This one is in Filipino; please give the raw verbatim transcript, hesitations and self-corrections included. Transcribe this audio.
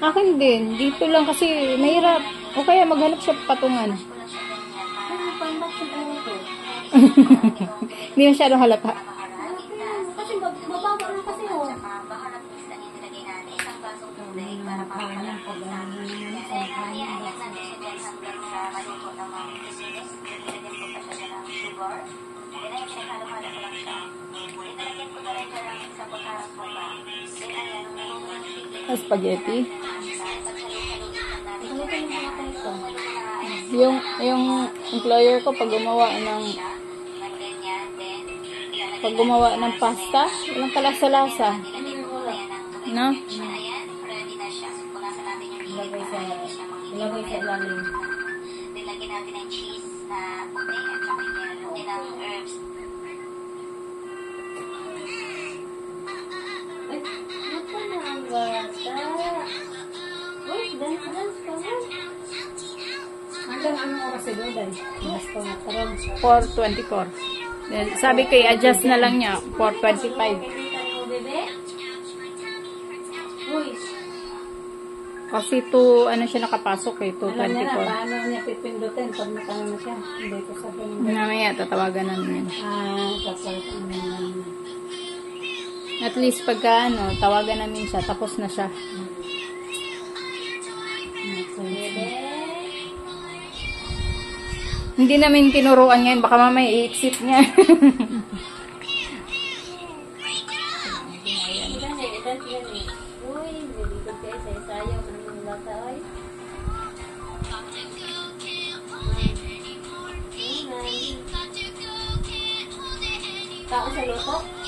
Akin din. Dito lang kasi mahirap. O kaya maghanap siya patungan. Hindi masyadong halata. Kasi mababa lang kasi oh. Spaghetti. Yung yung employer ko pag gumawa ng pag gumawa ng pasta, walang kalasa-lasa. No? Ilagay sa ilagay sa ilalim. Nilagyan natin ng cheese na puti at saka yellow. Ilang herbs. Ay, naku na ang bata. Uy, dance, dance ka mo. Hanggang anong oras si Doday? Mas pa matarong. four twenty-four. Then, sabi ko, i-adjust na lang niya. four twenty-five. Pilitan mo, bebe? Uy, Kasi to, ano siya nakapasok eh, two alam niya na, twenty-four. paano niya pipindutin pag natanga na siya. Hindi ko sabihin. Mamaya, tatawagan namin. Ah, tapos, um, At least pagka, ano, tawagan namin siya, tapos na siya. bebe? Hindi namin tinuruan ngayon, baka mamaya i-exit niya. Ilan eh, ilan yan eh. Uy, nilipod kayo sa isayaw ng lata ay. Tao sa luto?